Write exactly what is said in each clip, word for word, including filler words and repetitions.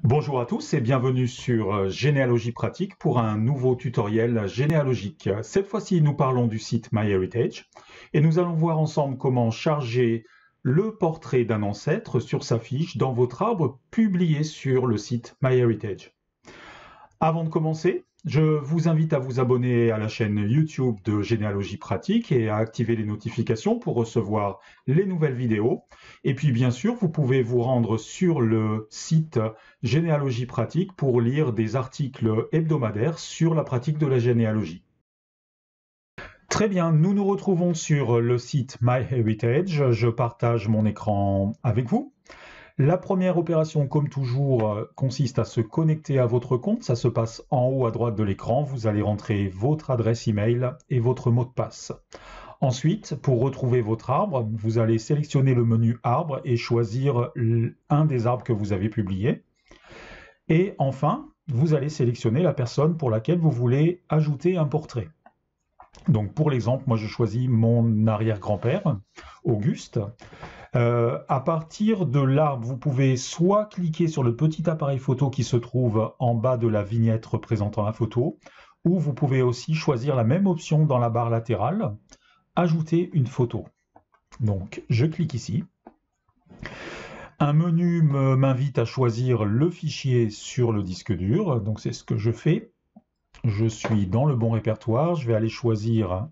Bonjour à tous et bienvenue sur Généalogie pratique pour un nouveau tutoriel généalogique. Cette fois-ci, nous parlons du site MyHeritage et nous allons voir ensemble comment charger le portrait d'un ancêtre sur sa fiche dans votre arbre publié sur le site MyHeritage. Avant de commencer, je vous invite à vous abonner à la chaîne YouTube de Généalogie pratique et à activer les notifications pour recevoir les nouvelles vidéos. Et puis bien sûr, vous pouvez vous rendre sur le site Généalogie pratique pour lire des articles hebdomadaires sur la pratique de la généalogie. Très bien, nous nous retrouvons sur le site MyHeritage. Je partage mon écran avec vous. La première opération, comme toujours, consiste à se connecter à votre compte. Ça se passe en haut à droite de l'écran. Vous allez rentrer votre adresse email et votre mot de passe. Ensuite, pour retrouver votre arbre, vous allez sélectionner le menu arbre et choisir un des arbres que vous avez publié. Et enfin, vous allez sélectionner la personne pour laquelle vous voulez ajouter un portrait. Donc pour l'exemple, moi je choisis mon arrière-grand-père, Auguste. Euh, à partir de l'arbre, vous pouvez soit cliquer sur le petit appareil photo qui se trouve en bas de la vignette représentant la photo, ou vous pouvez aussi choisir la même option dans la barre latérale, ajouter une photo. Donc je clique ici. Un menu m'invite à choisir le fichier sur le disque dur, donc c'est ce que je fais. Je suis dans le bon répertoire, je vais aller choisir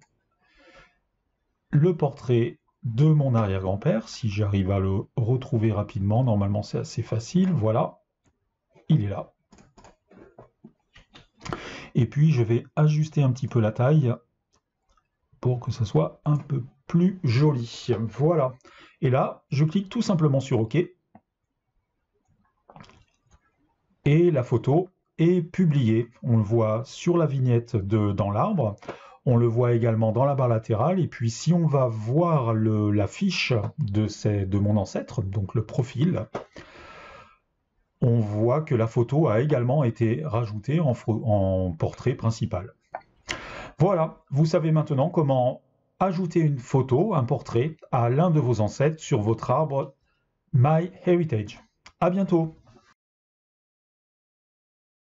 le portrait de mon arrière-grand-père, si j'arrive à le retrouver rapidement. Normalement c'est assez facile, voilà, il est là. Et puis je vais ajuster un petit peu la taille pour que ça soit un peu plus joli, voilà. Et là, je clique tout simplement sur OK. Et la photo est publiée. On le voit sur la vignette de, dans l'arbre. On le voit également dans la barre latérale. Et puis, si on va voir le, la fiche de, ces, de mon ancêtre, donc le profil, on voit que la photo a également été rajoutée en, en portrait principal. Voilà, vous savez maintenant comment ajouter une photo, un portrait, à l'un de vos ancêtres sur votre arbre MyHeritage. À bientôt!